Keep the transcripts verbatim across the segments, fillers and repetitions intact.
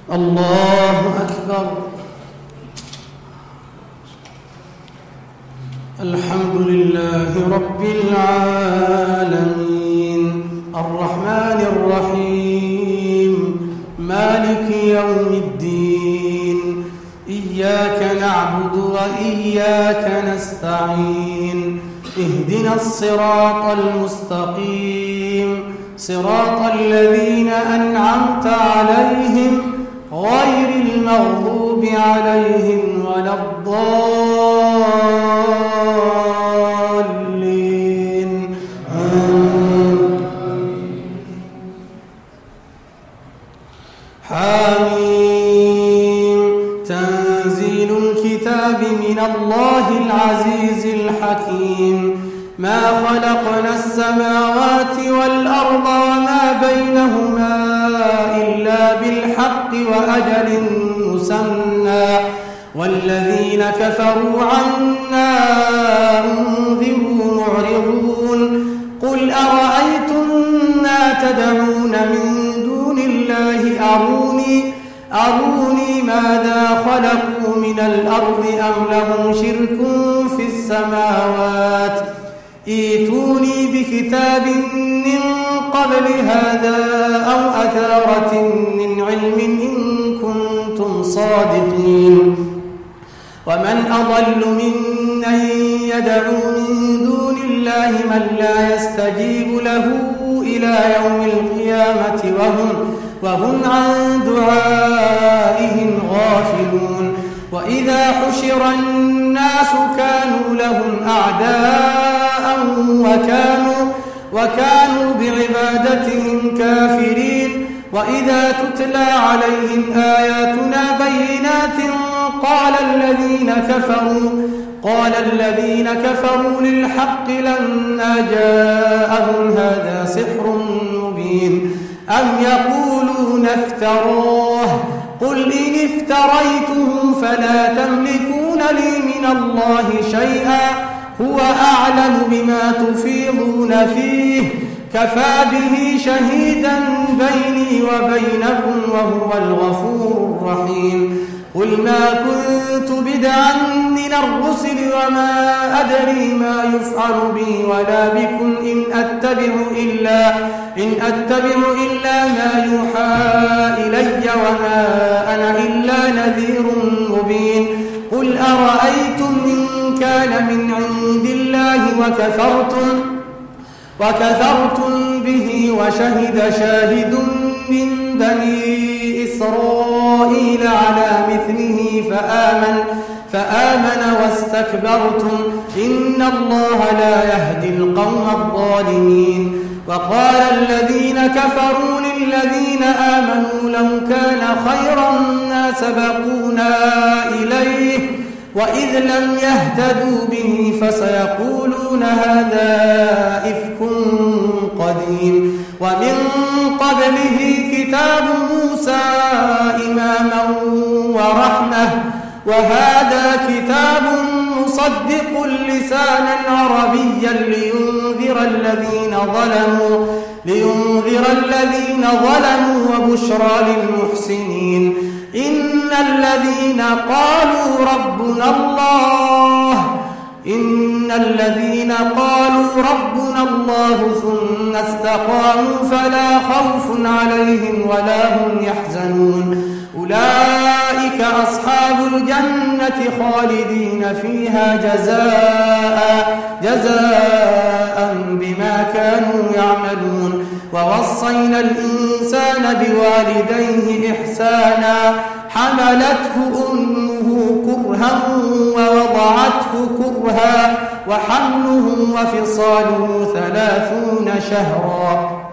الله أكبر. الحمد لله رب العالمين الرحمن الرحيم مالك يوم الدين إياك نعبد وإياك نستعين اهدنا الصراط المستقيم صراط الذين أنعمت عليهم غير المغضوب عليهم ولا الضالين آمين. حميم تنزيل الكتاب من الله العزيز الحكيم ما خلقنا السماوات والأرض وما بينهما إلا بالحق وأجل مسمى والذين كفروا عنا أنذروا معرضون قل أرأيتم ما تدعون من دون الله أروني أروني ماذا خلقوا من الأرض أم لهم شرك في السماوات ائتوني بكتاب من قبل هذا أو أثارة من علم إن كنتم صادقين ومن أضل ممن يدعو من دون الله من لا يستجيب له إلى يوم القيامة وهم, وهم عن دعائهم غافلون وإذا حشر الناس كانوا لهم أعداء وكانوا, وكانوا بعبادتهم كافرين وإذا تتلى عليهم آياتنا بينات قال الذين كفروا قال الذين كفروا للحق لما جاءهم هذا سحر مبين أم يقولون افتراه قل إن افتريته فلا تملكون لي من الله شيئا هو أعلم بما تفيضون فيه كفى به شهيدا بيني وبينكم وهو الغفور الرحيم قل ما كنت بدعا من الرسل وما أدري ما يفعل بي ولا بكم إن أتبع إلا, إن أتبع إلا ما يوحى إلي وما أنا إلا نذير مبين قل أرأيتم إن كان من عند الله وكفرتم, وكفرتم به وشهد شاهد من بني إسرائيل على مثله فآمن, فآمن واستكبرتم إن الله لا يهدي القوم الظالمين وقال الذين كفروا للذين آمنوا لو كان خيرا ما سبقونا إليه وإذ لم يهتدوا به فسيقولون هذا إفك قديم ومن قبله كتاب موسى إماما ورحمة وهذا كتاب مصدق لسانا عربيا لينذر الذين ظلموا لينذر الذين ظلموا وبشرى للمحسنين إن الذين قالوا ربنا الله إن الذين قالوا ربنا الله ثم استقاموا فلا خوف عليهم ولا هم يحزنون أولئك أصحاب الجنة خالدين فيها جزاء, جزاء بما كانوا يعملون ووصينا الإنسان بوالديه إحسانا حملته أمه كرها ووضعته كرها وحمله وفصاله ثلاثون شهرا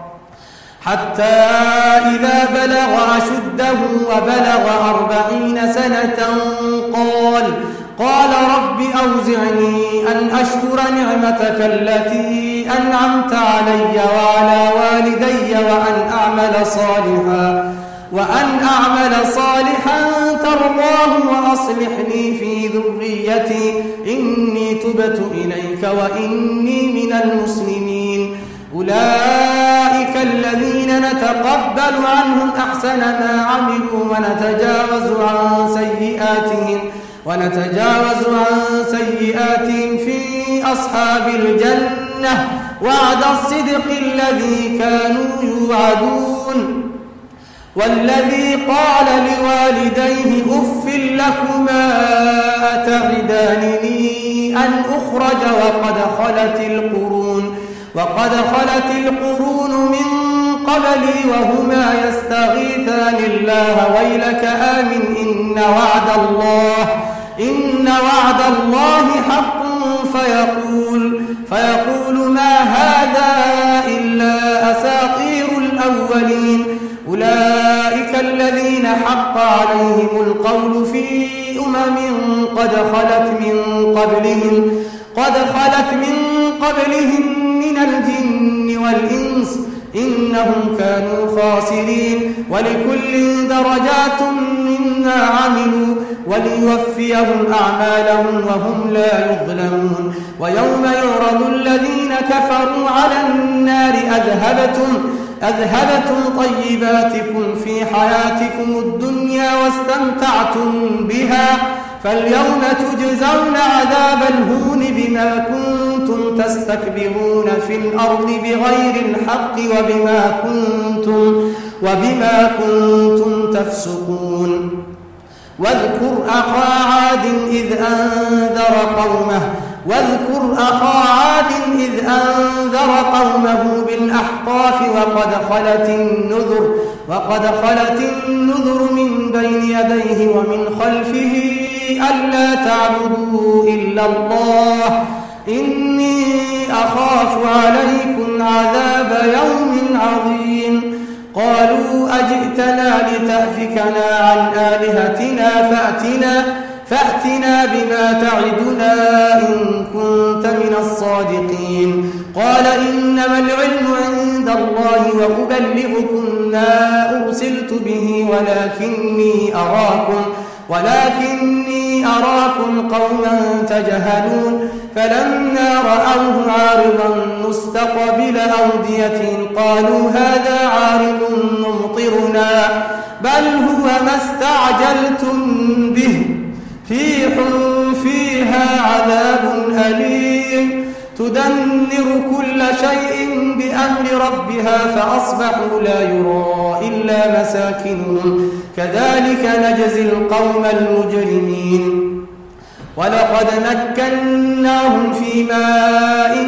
حتى إذا بلغ أشده وبلغ أربعين سنة قال قال رب أوزعني أن أشكر نعمتك التي أنعمت علي وعلى والدي وأن أعمل صالحا وأن أعمل صالحا ترضاه وأصلح لي في ذريتي إني تبت إليك وإني من المسلمين أولئك الذين نتقبل عنهم أحسن ما عملوا ونتجاوز عن سيئاتهم ونتجاوز عن سيئاتهم في أصحاب الجنة وعد الصدق الذي كانوا يوعدون. والذي قال لوالديه أف لكما أتعدانني أن أخرج وقد خلت القرون وقد خلت القرون من قبلي وهما يستغيثان الله ويلك آمن إن وعد الله إن وعد الله حق فيقول فيقول ما هذا إلا أساطير الأولين. أولئك الذين حق عليهم القول في أمم قد خلت من قبلهم قد خلت من قبلهم من الجن والإنس إنهم كانوا خاسرين. ولكل درجات مما عملوا وليوفيهم أعمالهم وهم لا يظلمون. ويوم يعرض الذين كفروا على النار أذهبتم أذهبتم طيباتكم في حياتكم الدنيا واستمتعتم بها فاليوم تجزون عذاب الهون بما كنتم تستكبرون في الأرض بغير الحق وبما كنتم وبما كنتم تفسقون. واذكر أخا عاد إذ أنذر قومه واذكر أخا عاد إذ أنذر قومه بالأحقاف وقد خلت النذر وقد خلت النذر من بين يديه ومن خلفه ألا تعبدوا إلا الله إني أخاف عليكم عذاب يوم عظيم. قالوا أجئتنا لتأفكنا عن آلهتنا فأتنا فأتنا بما تعدنا إن كنت من الصادقين. قال إنما العلم عند الله وأبلغكم ما أرسلت به ولكني أراكم ولكني أراكم قوما تجهلون. فلما رأوه عارضا مستقبل أوديتهم قالوا هذا عارض ممطرنا بل هو ما استعجلتم به ريح فيها عذاب أليم تدمر كل شيء بأمر ربها فأصبحوا لا يرى إلا مساكنهم كذلك نجزي القوم المجرمين. ولقد مكناهم في ماء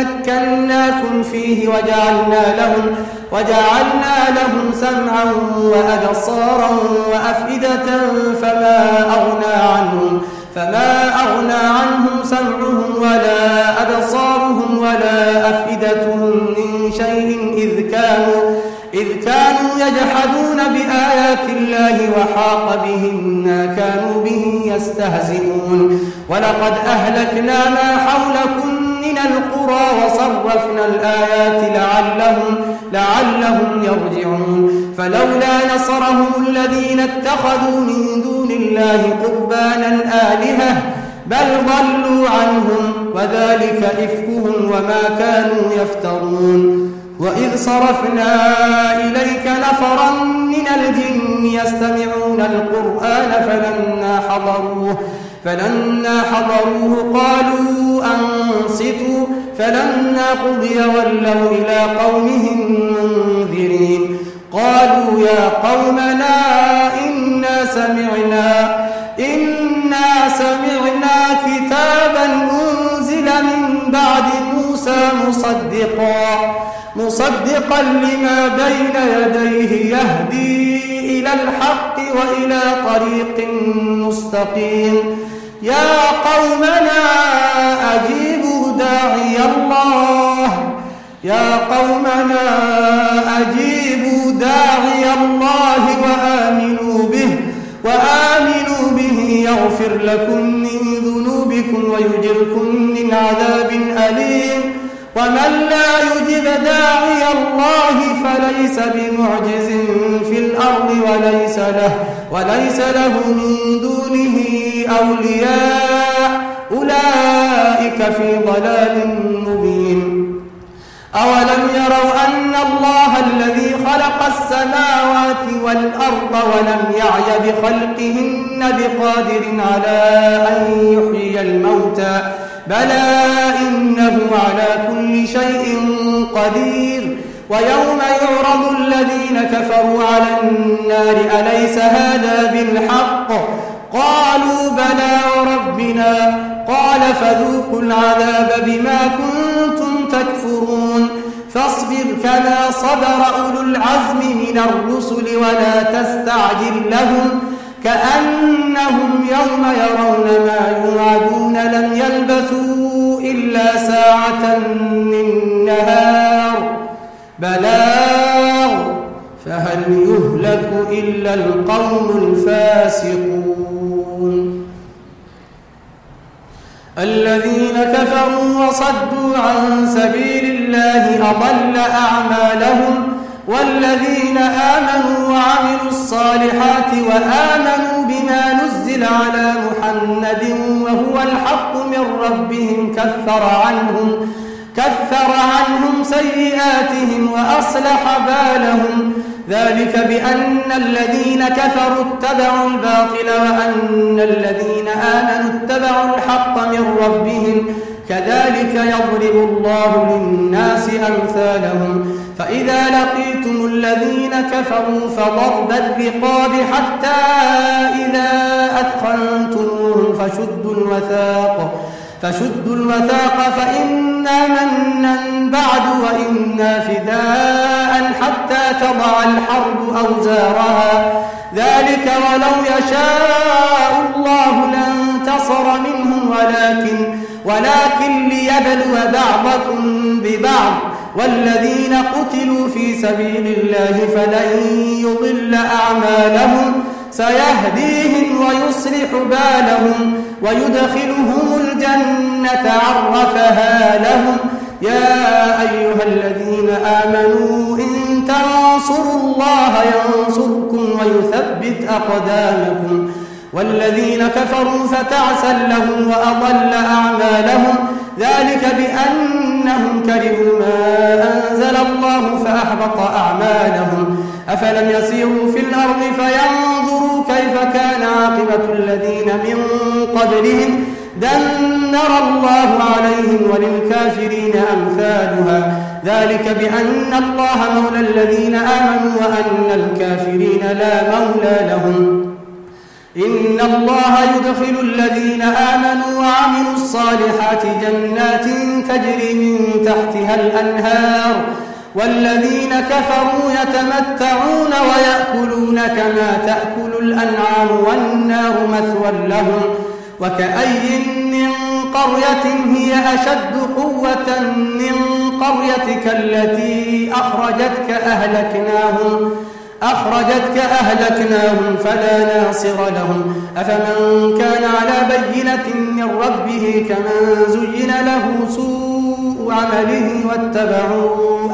مكناكم فيه وجعلنا لهم وجعلنا لهم سمعا وأبصارا وأفئدة فما أغنى عنهم فما أغنى عنهم سمعهم ولا أبصارهم ولا أفئدتهم من شيء إذ كانوا إذ كانوا يجحدون بآيات الله وحاق بهم ما كانوا به يستهزئون. ولقد أهلكنا ما حولكم من القرى وصرفنا الآيات لعلهم لعلهم يرجعون. فلولا نصرهم الذين اتخذوا من دون الله قربانا آلهة بل ضلوا عنهم وذلك إفكهم وما كانوا يفترون. وإذ صرفنا إليك نفرا من الجن يستمعون القرآن فلما حضروه فلما حضروه قالوا أنصتوا فلما قضي ولوا إلى قومهم منذرين. قالوا يا قومنا إنا سمعنا إنا سمعنا كتابا أنزل من بعد موسى مصدقا مصدقا لما بين يديه يهدي إلى الحق وإلى طريق مستقيم. يا قومنا أجيبوا داعي الله يا قومنا أجيبوا داعي الله وآمنوا به وآمنوا به يغفر لكم من ذنوبكم ويجركم من عذاب أليم. ومن لا يجب داعي الله فليس بمعجز في الأرض وليس له وليس له من دونه أولياء أولئك في ضلال مبين. أولم يروا أن الله الذي خلق السماوات والأرض ولم يعي بخلقهن بقادر على أن يحيي الموتى بلى إنه على كل شيء قدير ويوم يعرض الذين كفروا على النار أليس هذا بالحق قالوا بلى وربنا قال فذوقوا العذاب بما كنتم تكفرون فاصبر كما صبر أولو العزم من الرسل ولا تستعجل لهم كأنهم يوم يرون ما يوعدون لم يلبثوا إلا ساعة من نهار بلاغ فهل يهلك إلا القوم الفاسقون الذين كفروا وصدوا عن سبيل الله أضل أعمالهم والذين آمنوا وعملوا الصالحات وآمنوا بما نزل على محمد وهو الحق من ربهم كفر عنهم كفر عنهم سيئاتهم وأصلح بالهم ذلك بأن الذين كفروا اتبعوا الباطل وأن الذين آمنوا اتبعوا الحق من ربهم كذلك يضرب الله للناس أمثالهم فإذا لقيتم الذين كفروا فضرب الرقاب حتى إذا أثخنتموهم فشدوا الوثاق فشدوا الوثاق فإنا منا بعد وإنا فداء حتى تضع الحرب أوزارها ذلك ولو يشاء الله لانتصر منهم ولكن ولكن ليبلو بعضكم ببعض والذين قتلوا في سبيل الله فلن يضل أعمالهم سيهديهم ويصلح بالهم ويدخلهم الجنة عرفها لهم يا أيها الذين آمنوا إن تنصروا الله ينصركم ويثبت أقدامكم والذين كفروا فتعسا لهم وأضل أعمالهم ذلك بأنهم كرهوا ما أنزل الله فأحبط أعمالهم أفلم يسيروا في الأرض فينظروا كيف كان عاقبة الذين من قبلهم دمر الله عليهم وللكافرين أمثالها ذلك بأن الله مولى الذين آمنوا وأن الكافرين لا مولى لهم إن الله يدخل الذين آمنوا وعملوا الصالحات جنات تجري من تحتها الأنهار والذين كفروا يتمتعون ويأكلون كما تأكل الأنعام والنار مثوى لهم وكأي من قرية هي أشد قوة من قريتك التي أخرجتك أهلكناهم أخرجتك أهلكناهم فلا ناصر لهم أفمن كان على بينة من ربه كمن زين له سوء عمله واتبعوا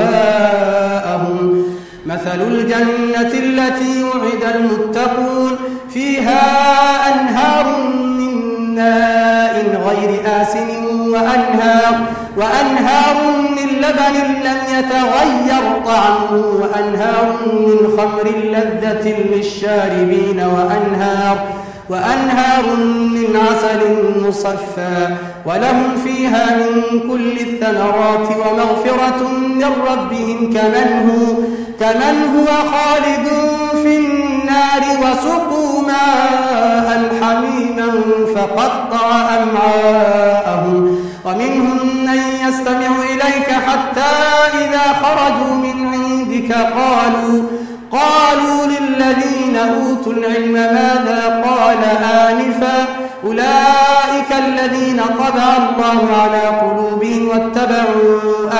أهواءهم مثل الجنة التي وعد المتقون فيها أنهار من ماء غير آسن وأنهار, وأنهار من لبن لم يتغير طعمه وأنهار من خمر لذة للشاربين وأنهار, وأنهار من عسل مصفى ولهم فيها من كل الثمرات ومغفرة من ربهم كمن هو, كمن هو خالد في النار وسقوا ماء حميما فقطع أمعاءهم ومنهم من يستمع إليك حتى إذا خرجوا من عندك قالوا قالوا للذين أوتوا العلم ماذا قال آنفا أولئك الذين طبع الله على قلوبهم واتبعوا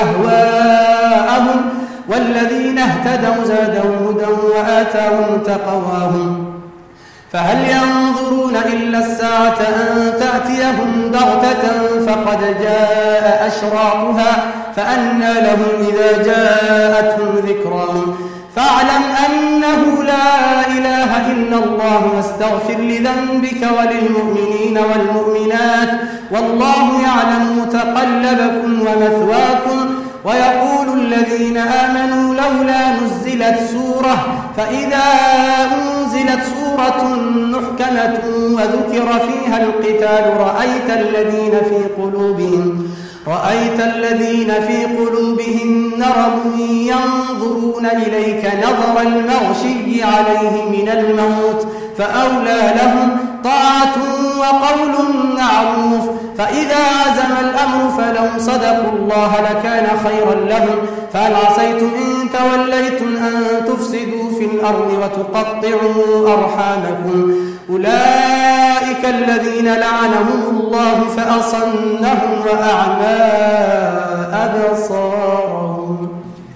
أهواءهم والذين اهتدوا زادهم هدى وآتاهم تقواهم فهل ينظرون إلا الساعة أن تأتيهم بغتة فقد جاء أشراطها فأنى لهم إذا جاءتهم ذكراهم فاعلم أنه لا إله إلا الله واستغفر لذنبك وللمؤمنين والمؤمنات والله يعلم متقلبكم ومثواكم ويقول الذين آمنوا لولا نزلت سورة فإذا أنزلت سورة محكمة وذكر فيها القتال رأيت الذين في قلوبهم رأيت الذين في قلوبهم مرض ينظرون إليك نظر المغشي عليه من الموت فأولى لهم طاعة وقول معروف فإذا عزم الأمر فلو صدقوا الله لكان خيرا لهم فهل عصيتم إن توليتم أن تفسدوا في الأرض وتقطعوا أرحامكم أولئك الذين لعنهم الله فأصمهم وأعمى أبصارهم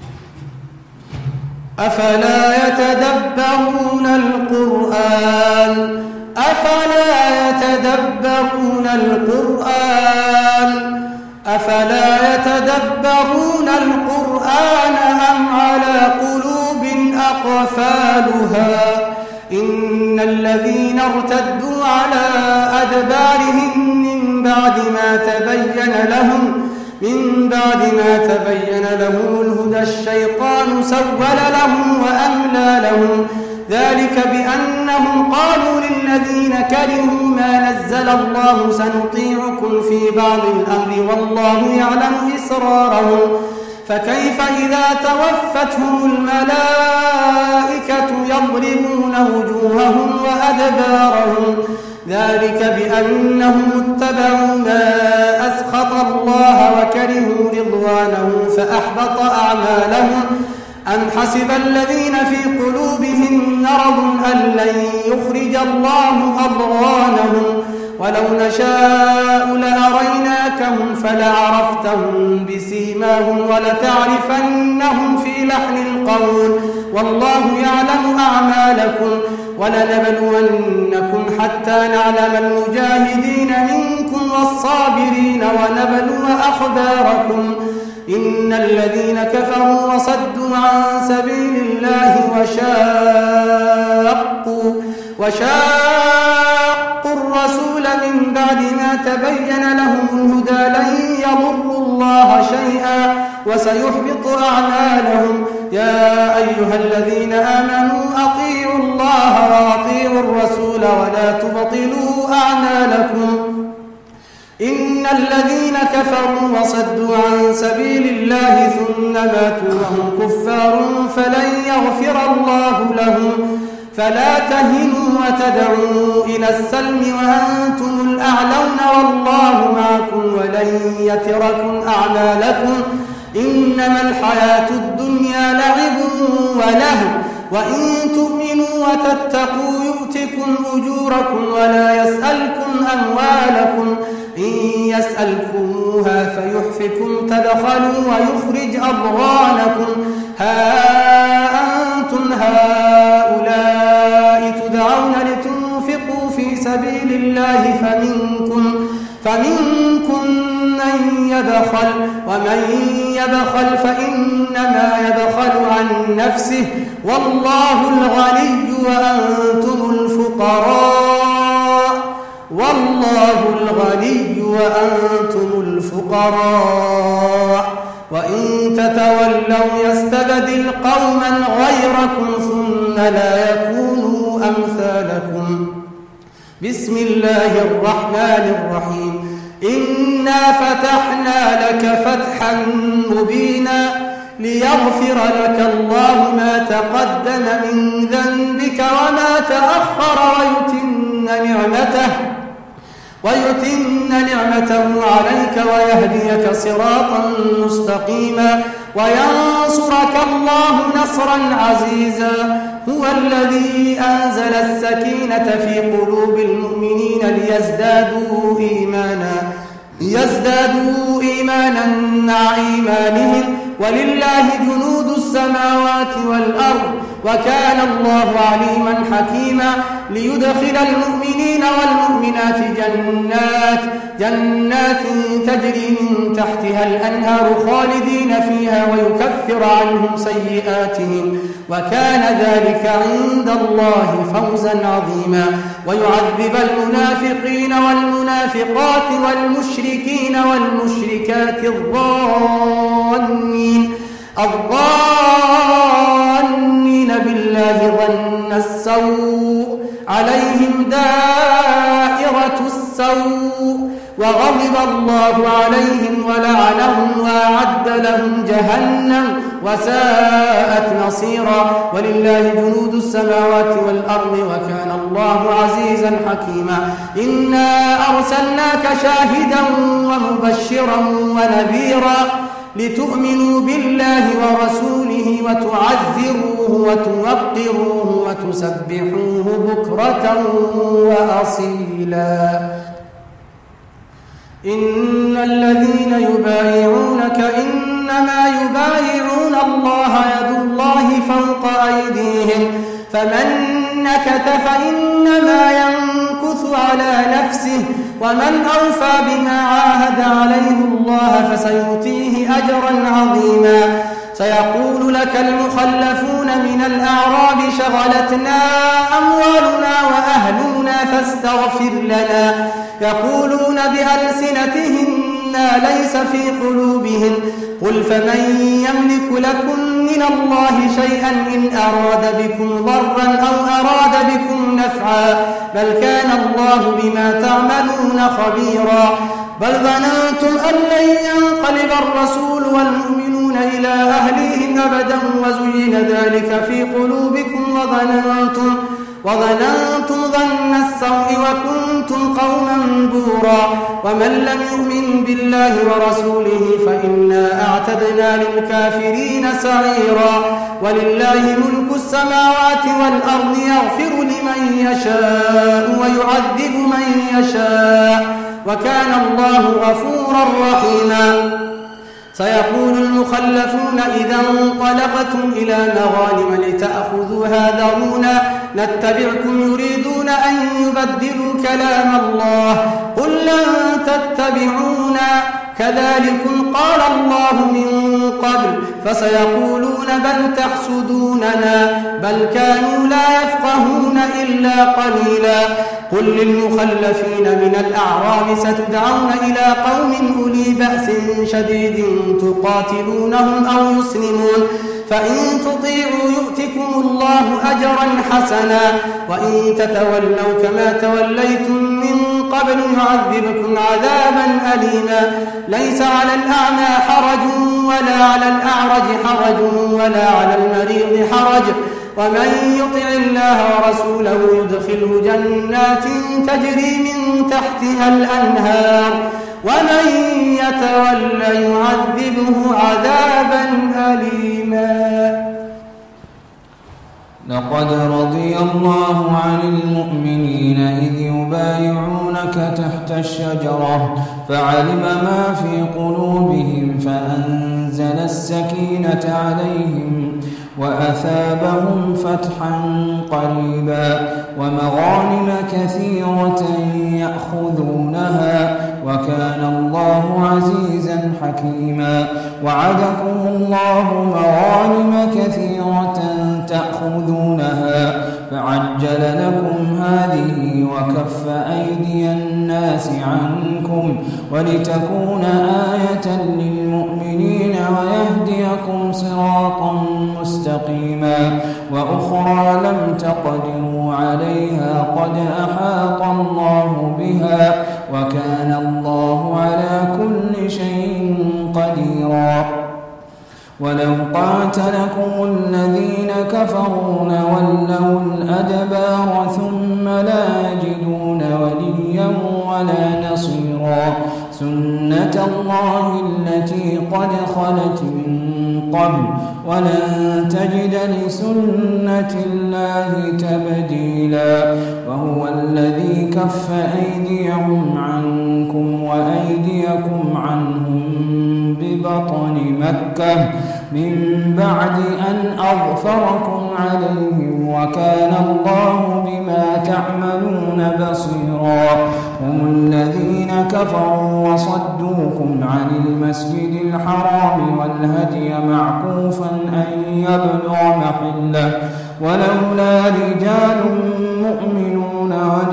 أفلا يتدبرون القرآن أفلا يتدبرون القرآن أفلا يتدبرون القرآن أم على قلوب أقفالها إن الذين ارتدوا على أدبارهم من بعد ما تبين لهم من بعد ما تبين لهم الهدى الشيطان سول لهم وأملى لهم ذلك بأنهم قالوا للذين كرهوا ما نزل الله سنطيعكم في بعض الأمر والله يعلم إسرارهم فكيف إذا توفتهم الملائكة يضربون وجوههم وأدبارهم ذلك بأنهم اتبعوا ما أسخط الله وكرهوا رضوانه فأحبط أعمالهم أم حسب الذين في قلوبهم مرض أن لن يخرج الله أضغانهم ولو نشاء لأريناكهم فلعرفتهم بسيماهم ولتعرفنهم في لحن القول والله يعلم أعمالكم ولنبلونكم حتى نعلم المجاهدين منكم والصابرين ونبلو أخباركم إن الذين كفروا وصدوا عن سبيل الله وشاقوا وشاقوا الرسول من بعد ما تبين لهم الهدى لن يضروا الله شيئا وسيحبط أعمالهم يا أيها الذين آمنوا أطيعوا الله وأطيعوا الرسول ولا تبطلوا أعمالكم إن الذين كفروا وصدوا عن سبيل الله ثم ماتوا وهم كفار فلن يغفر الله لهم فلا تهنوا وتدعوا إلى السلم وأنتم الأعلون والله معكم ولن يتركم أعمالكم إنما الحياة الدنيا لعب ولهو وإن تؤمنوا وتتقوا يؤتكم أجوركم ولا يسألكم أموالكم إن يسألكموها فيحفكم تدخلوا ويخرج أضغانكم ها أنتم هؤلاء تدعون لتنفقوا في سبيل الله فمنكم فمنكم من يبخل ومن يبخل فإنما يبخل عن نفسه والله الغني وأنتم الفقراء والله الغني وأنتم الفقراء وإن تتولوا يستبدل قوما غيركم ثم لا يكونوا أمثالكم بسم الله الرحمن الرحيم إنا فتحنا لك فتحا مبينا ليغفر لك الله ما تقدم من ذنبك وما تأخر ويتم نعمته ويتم نعمته عليك ويهديك صراطا مستقيما وينصرك الله نصرا عزيزا هو الذي أنزل السكينة في قلوب المؤمنين ليزدادوا إيمانا ليزدادوا إيمانا مع إيمانهم ولله جنود السماوات والأرض وكان الله عليما حكيما ليدخل المؤمنين والمؤمنات جنات جنات تجري من تحتها الأنهار خالدين فيها ويكفر عنهم سيئاتهم وكان ذلك عند الله فوزا عظيما ويعذب المنافقين والمنافقات والمشركين والمشركات الظانين الظانين بالله ظن السوء عليهم دائرة السوء وغضب الله عليهم ولعنهم وأعد لهم جهنم وساءت مصيرا ولله جنود السماوات والأرض وكان الله عزيزا حكيما إنا أرسلناك شاهدا ومبشرا ونذيرا لتؤمنوا بالله ورسوله وتعزروه وتوقروه وتسبحوه بكرة وأصيلا إن الذين يبايعونك إنما يبايعون الله يد الله فوق أيديهم فمن نكث فإنما ينكث على نفسه ومن أوفى بما عاهد عليه الله فسيؤتيه أجرا عظيما سيقول لك المخلفون من الأعراب شغلتنا أموالنا وأهلنا فاستغفر لنا يقولون بألسنتهم ما ليس في قلوبهم قل فمن يملك لكم من الله شيئا إن أراد بكم ضرا أو أراد بكم نفعا بل كان الله بما تعملون خبيرا بل ظننتم أن لن ينقلب الرسول والمؤمنون إلى أهليهم أبدا وزين ذلك في قلوبكم وظننتم وظننتم ظن السوء وكنتم قوما بورا ومن لم يؤمن بالله ورسوله فإنا أعتدنا للكافرين سعيرا ولله ملك السماوات والأرض يغفر لمن يشاء ويعذب من يشاء وكان الله غفورا رحيما سيقول المخلفون إذا انطلقتم إلى مغانم لتأخذوها ذرونا نتبعكم يريدون أن يبدلوا كلام الله قل لن تتبعونا كذلكم قال الله من قبل فسيقولون بل تحسدوننا بل كانوا لا يفقهون إلا قليلا قل للمخلفين من الأعراب ستدعون إلى قوم أولي بأس شديد تقاتلونهم أو يسلمون فإن تطيعوا يؤتكم الله أجرا حسنا وإن تتولوا كما توليتم من قبل يعذبكم عذابا أليما ليس على الأعمى حرج ولا على الأعرج حرج ولا على المريض حرج ومن يطع الله ورسوله يدخله جنات تجري من تحتها الأنهار ومن يتول يعذبه عذابا أليما لقد رضي الله عن المؤمنين إذ يبايعونك تحت الشجرة فعلم ما في قلوبهم فأنزل السكينة عليهم وأثابهم فتحا قريبا ومغانم كثيرة يأخذونها وكان الله عزيزا حكيما وعدكم الله مغانم كثيرة تأخذونها فعجل لكم هذه وكف أيدي الناس عنكم ولتكون آية للمؤمنين ويهديكم صراطا مستقيما وأخرى لم تقدروا عليها قد أحاط الله بها وكان الله على كل شيء قديرا ولو قاتلكم الذين كفروا لولوا الأدبار ثم لا يجدون وليا ولا نصيرا سنة الله التي قد خلت من قبل ولن تجد لسنة الله تبديلا وهو الذي كف أيديهم عنكم وأيديكم عنهم ببطن مكة من بعد أن أغفركم عليهم وكان الله بما تعملون بصيرا هم الذين كفروا وصدوكم عن المسجد الحرام والهدي معكوفا أن يبلغ محله ولولا رجال مؤمنون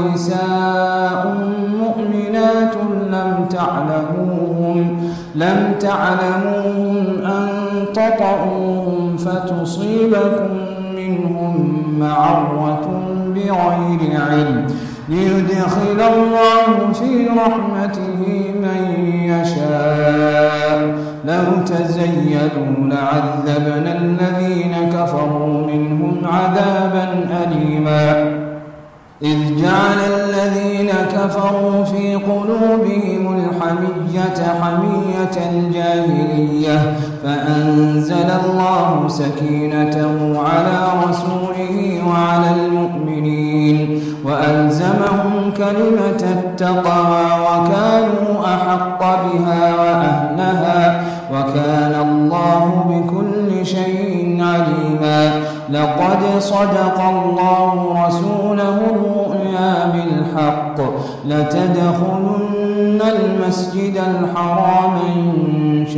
ونساء مؤمنات لم تعلموهم لم تعلموهم أن تطؤوهم فتصيبكم منهم معرة بغير علم ليدخل الله في رحمته من يشاء لو تزيلوا لعذبنا الذين كفروا منهم عذابا أليما إذ جعل الذين كفروا في قلوبهم الحمية حمية الجاهلية فأنزل الله سكينته على رسوله وعلى المؤمنين وألزمهم كلمة التقوى وكانوا أحق بها وأهلها وكان الله بكل شيء عليما لقد صدق الله رسوله الرؤيا بالحق لتدخلن المسجد الحرام إن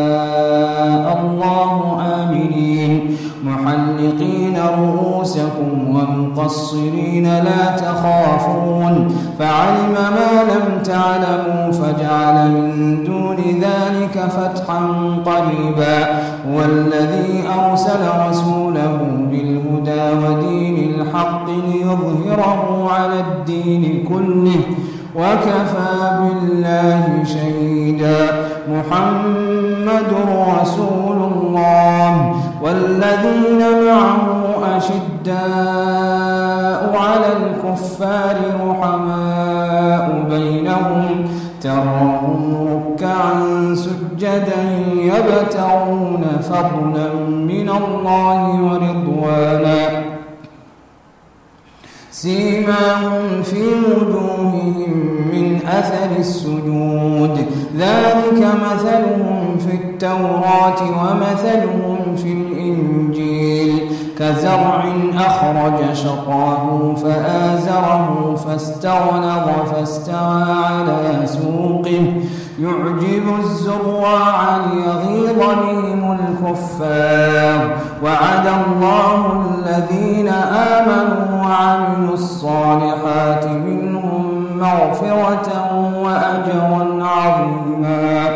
شاء الله آمنين محلقين رؤوسكم ومقصرين لا تخافون فعلم ما لم تعلموا فجعل من دون ذلك فتحا قريبا والذي أرسل رسوله بالهدى ودين الحق ليظهره على الدين كله وكفى بالله شهيدا محمد رسول الله والذين معه أشداء على الكفار رحماء بينهم تراهم ركعا سجدا يبتغون فضلا من الله ورضوانا سيماهم في وجوههم من أثر السجود ذلك مثلهم في التوراة ومثلهم في الإنجيل كزرع أخرج شطاه فآزره فاستغلظ فاستوى على سوقه يعجب الزراع ليغيظ بهم الكفار وعد الله الذين آمنوا وعملوا الصالحات منهم مغفرة وأجرا عظيما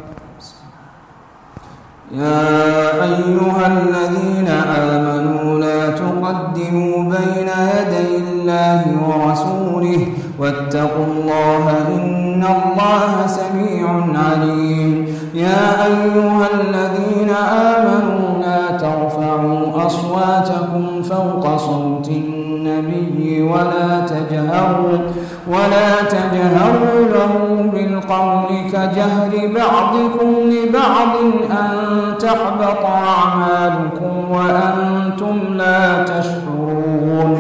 يا أيها الذين آمنوا لا تقدموا بين يدي الله ورسوله واتقوا الله إن الله سميع عليم يا أيها الذين آمنوا لا ترفعوا أصواتكم فوق صوت النبي ولا تجهروا ولا تجهروا له بالقول كجهر بعضكم لبعض أن تحبط أعمالكم وأنتم لا تشعرون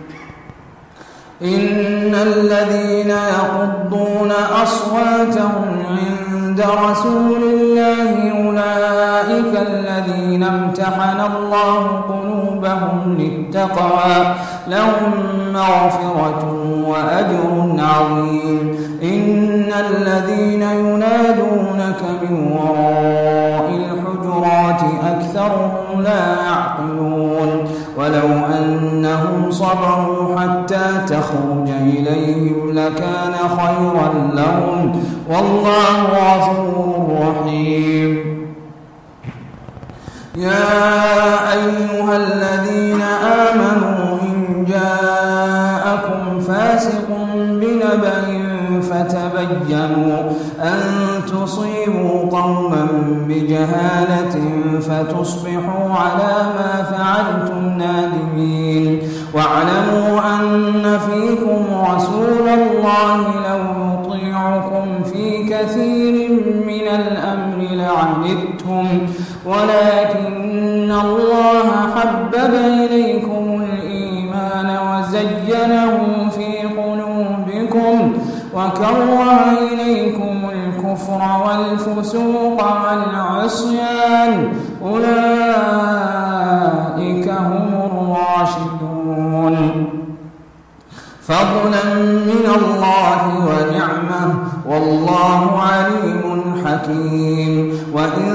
إن الذين يغضون أصواتهم عند رسول الله أولئك الذين امتحن الله قلوبهم للتقوى لهم مغفرة وأجر عظيم إن الذين ينادونك من وراء الحجرات أكثرهم لا يعقلون ولو أنهم صبروا حتى تخرج إليهم لكان خيرا لهم والله غفور رحيم يا أيها الذين آمنوا إن جاءكم فاسق بنبأ فتبينوا أن تصيبوا قوما بجهالة فتصبحوا على ما فعلتم نادمين واعلموا أن فيكم رسول الله لو يطيعكم في كثير من الأمر لعنتم ولكن الله حبب إليكم الإيمان وزينه في قلوبكم وكره إليكم الكفر والفسوق والعصيان أولئك هم الراشدون فضلا من الله ونعمة والله عليم حكيم وإن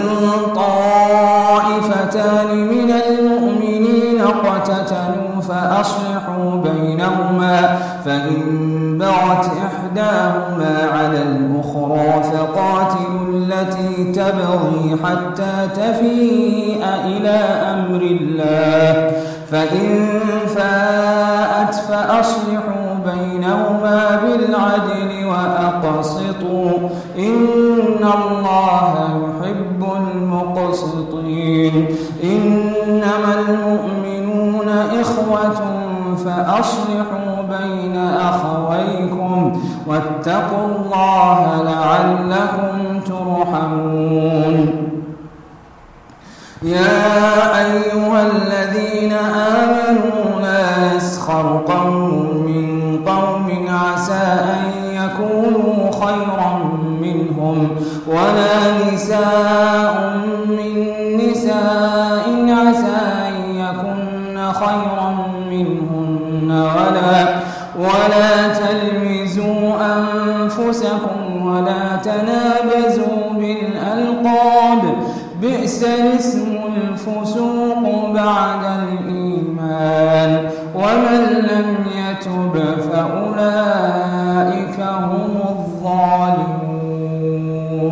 طائفتان من المؤمنين اقتتلوا فأصلحوا بينهما فإن بغت إحداهما على الأخرى فقاتلوا التي تبغي حتى تفيء إلى أمر الله فإن فاءت فأصلحوا بينهما بالعدل وأقسطوا إن الله يحب المقسطين إنما المؤمنون إخوة فأصلحوا بين أخويكم واتقوا الله لعلكم ترحمون يا أيها الذين آمنوا لا يسخر قوم من قوم عسى أن يكونوا خيرا منهم ولا نساء من نساء عسى أن يكن خيرا منهن ولا ولا تلمزوا أنفسكم ولا تنابزوا بالألقاب بئس الاسم الفسوق بعد الإيمان ومن لم يتب فأولئك هم الظالمون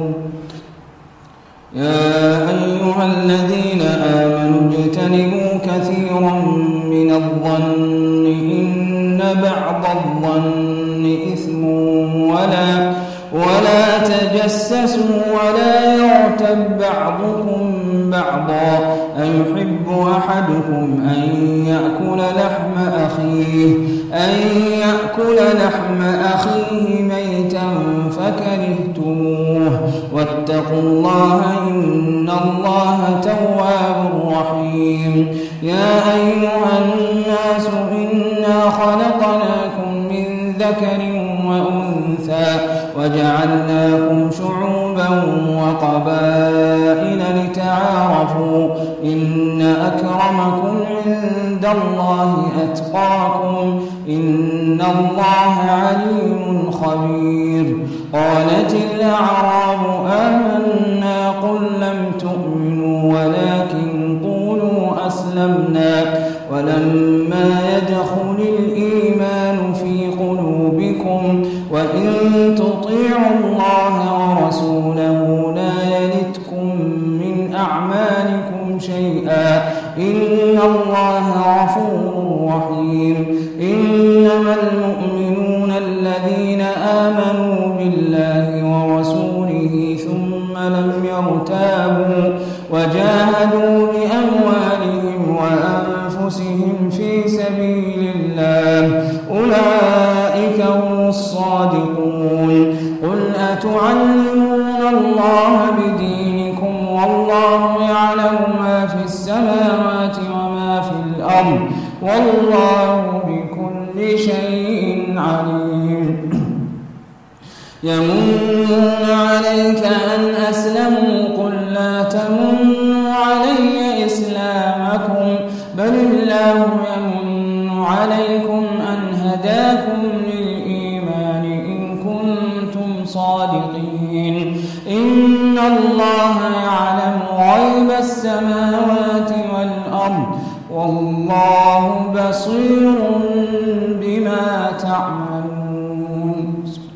يا أيها الذين آمنوا اجتنبوا كثيرا من الظن إن بعض الظن إثم ولا ولا تجسسوا ولا يغتب بعضكم بعضا أيحب أحدكم أن يأكل لحم أخيه أن يأكل لحم أخيه ميتا فكرهتموه واتقوا الله إن الله تواب رحيم يا أيها الناس إنا خلقناكم من ذكر وأنثى وجعلناكم شعوبا وقبائل لتعارفوا إن أكرمكم عند الله أتقاكم إن الله عليم خبير قالت الأعراب آمنا قل لم تؤمنوا ولكن قولوا أسلمنا ولما يدخل الإيمان في قلوبكم وإن تطيعوا الله ورسوله لا يلتكم من أعمالكم شيئا إن الله غفور رحيم إنما المؤمنون الذين آمنوا بالله ورسوله ثم لم يرتابوا وجاهدوا بأموالهم وأنفسهم في سبيل الله أولئك هم الصادقون قل أتعلمون الله بدينكم والله يعلم ما في السماوات وما في الأرض والله بكل شيء عليم يمنون عليك أن أسلموا قل لا تمنوا علي إسلامكم بل الله يمن عليكم أن هداكم للإيمان إن كنتم صادقين إن الله يعلم غيب السماوات والأرض والله بصير بما تعملون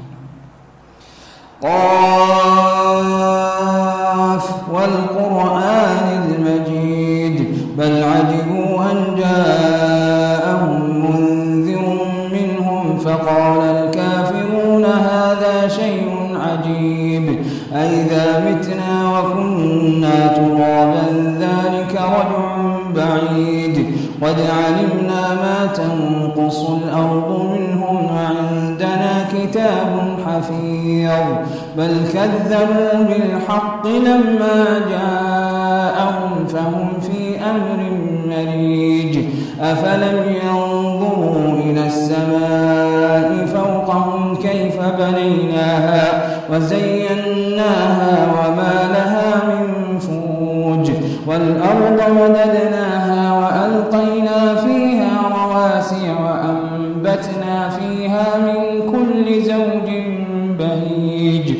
قاف والقرآن المجيد بل عجبوا أن جاءهم منذر منهم فقال الكافرون هذا شيء عجيب أئذا متنا وكنا ترابا ذلك رجع بعيد قد علمنا ما تنقص الأرض منهم وعندنا كتاب حفيظ بل كذبوا بالحق لما جاءهم فهم في أمر مريج أفلم ينظروا إلى السماء فوقهم كيف بنى وبنيناها وزيناها وما لها من فروج والأرض مددناها وألقينا فيها رواسي وأنبتنا فيها من كل زوج بهيج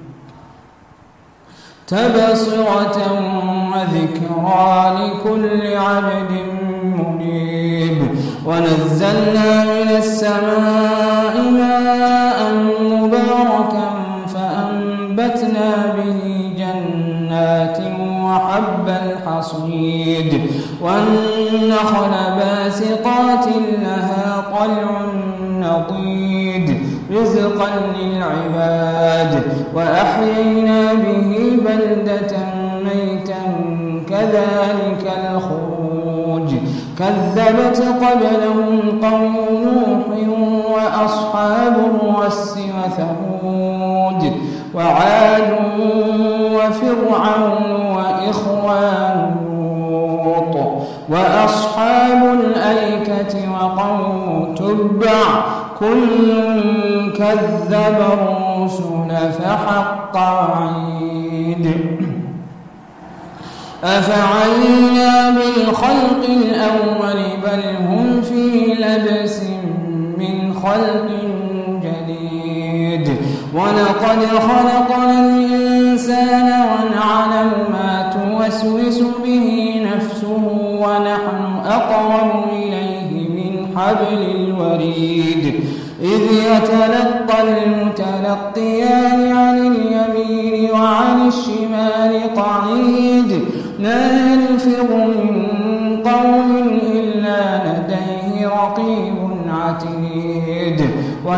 تبصرة وذكرى لكل عبد منيب ونزلنا من السماء ماء مباركا فأنبتنا به جنات وحب الحصيد والنخل باسقات لها طلع نضيد رزقا للعباد وأحيينا به بلدة ميتا كذلك الخروج كذبت قبلهم قوم نوح وأصحاب الرس وثمود وعاد وفرعون وإخوان لوط وأصحاب الأيكة وقوم تبع كل كذب الرسل فحق وعيد أفعينا بالخلق الأول بل هم في لبس من خلق جديد ولقد خلقنا الإنسان ونعلم ما توسوس به نفسه ونحن أقرب إليه من حبل الوريد إذ يتلقى المتلقيان عن اليمين وعن الشمال قعيد لا يلفظ من قول إلا لديه رقيب عتيد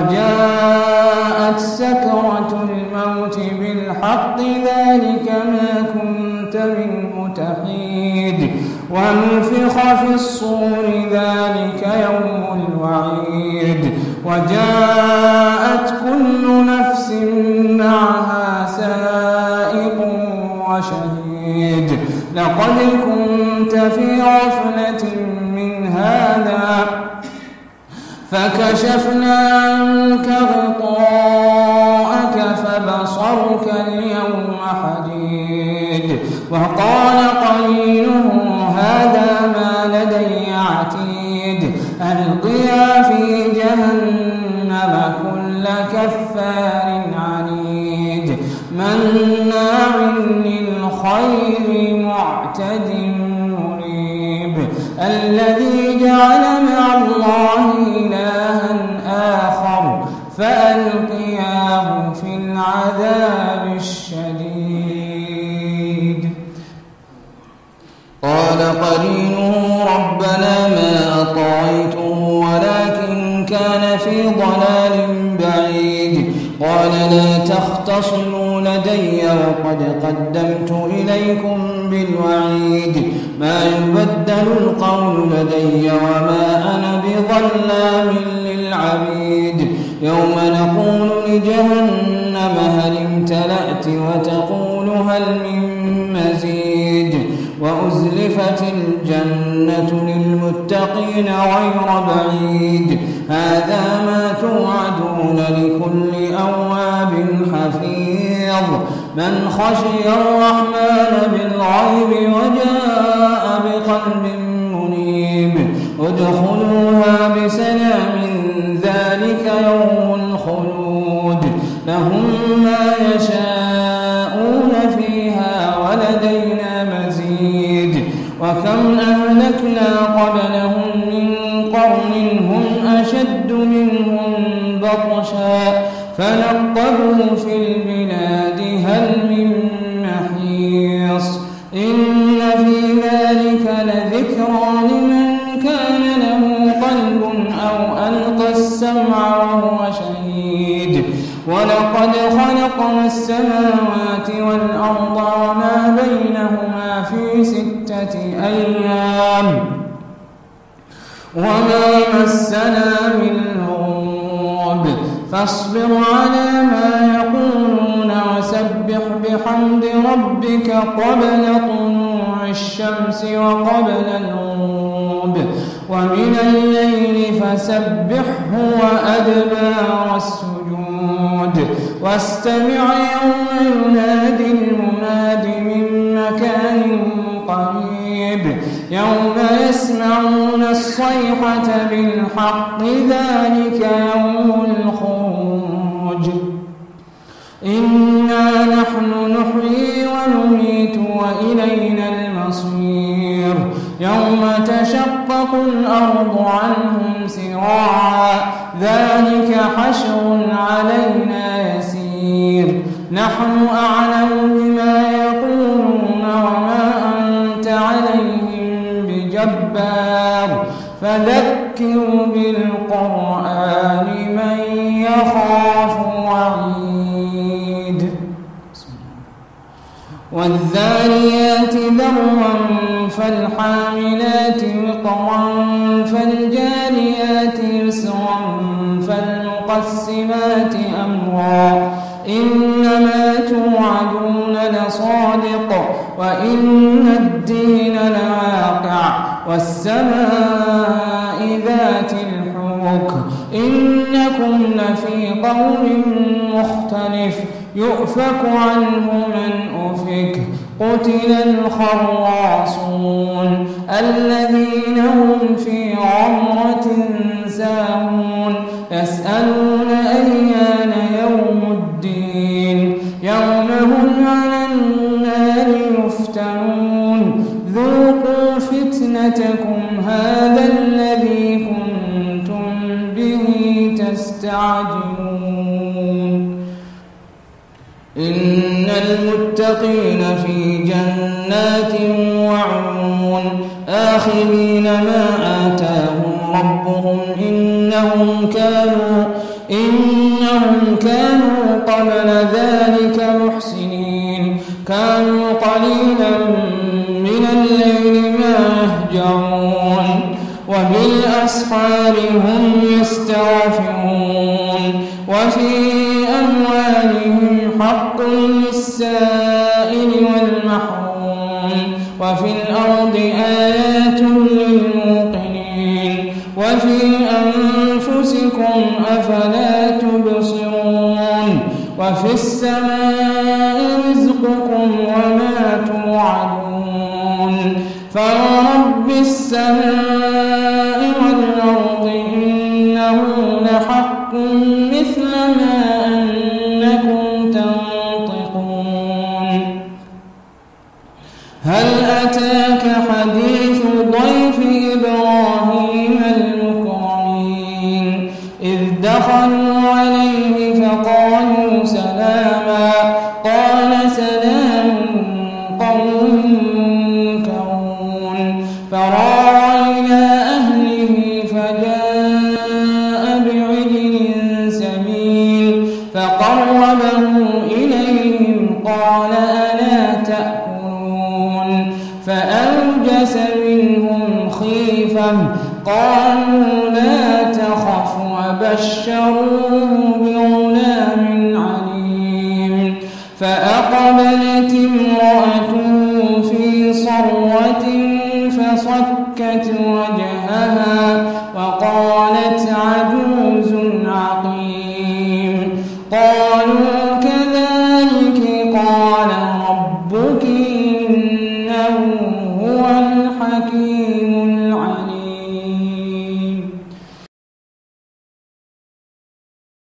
وجاءت سكرة الموت بالحق ذلك ما كنت منه تحيد ونفخ في الصور ذلك يوم الوعيد وجاءت كل نفس معها سائق وشهيد لقد كنت في غفلة من هذا فكشفنا عنك غطاءك فبصرك اليوم حديد وقال قرينه هذا ما لدي عتيد ألقيا في جهنم كل كفار عنيد مناع للخير معتد مريب الذي جعل مع الله إلها آخر فألقياه في العذاب الشديد قال قرينه ربنا ما أطغيته ولكن كان في ضلال بعيد قال لا تختصموا لدي وقد قدمت إليكم بالوعيد ما يبدل القول لدي وما أنا بظلام للعبيد يوم نقول لجهنم هل امتلأت وتقول هل من مزيد وأزلفت الجنة للمتقين غير بعيد هذا ما توعدون لكل أواب حفيظ من خشي الرحمن بالغيب وجاء بقلب منيب ادخلوها بسلام ذلك يوم الخلود لهم ما يشاءون فيها ولدينا مزيد وكم أهلكنا قبلهم من قرن هم أشد منهم بطشا فنقبوا في البلاد هل من محيص إن في ذلك لذكرى لمن كان له قلب أو ألقى السمع وهو شهيد ولقد خلقنا السماوات والأرض وما بينهما في ستة أيام وما مسنا من لغوب فاصبر على ما يقولون وسبح بحمد ربك قبل طلوع الشمس وقبل الغروب ومن الليل فسبحه وأدبار السجود واستمع يوم ينادي المناد من مكان قريب يوم يسمعون الصيحة بالحق ذلك يوم الخروج إنا نحن نحيي ونميت وإلينا المصير يوم تشقق الأرض عنهم سراعا ذلك حشر علينا يسير نحن أعلم بما يقولون وما أنت عليهم بجبار فذكر بالقرآن من يخاف وعيد والذاريات ذروا فالحاملات وقرا فالجاريات يسرا فالمقسمات أمرا إنما توعدون لصادق وإن الدين لواقع والسماء ذات الحبك إنكم لفي قول مختلف يؤفك عنه من أفك قتل الخراصون الذين هم في غمرة ساهون يسألون أيان يوم الدين يوم هم على النار يفتنون ذوقوا فتنتكم هذا الذي كنتم به تستعجلون إن المتقين في جنات وعيون آخذين ما آتاهم ربهم إنهم كانوا إنهم كانوا قبل ذلك محسنين كانوا قليلا من الليل ما يهجعون وبالأسحار هم يستغفرون وفي أموالهم حق للسائل والمحروم وفي الأرض آيات للموقنين وفي أنفسكم أفلا تبصرون وفي السماء رزقكم وما توعدون فرب السماء والأرض إنه لحق مثل ما أنكم تنطقون هل أتاك حديث ضيف إبراهيم المكرمين إذ دخلوا عليه فقالوا سلاما قال سلام قوم منكرون فراغ إلى أهله فجاء بعجل سمين فقربه إليهم قال ألا تأكلون فأوجس منهم خيفة قالوا لا تخف وبشروه بغلام عليم فأقبلت امرأته في صرة فصكت وجهها وقالت عجوز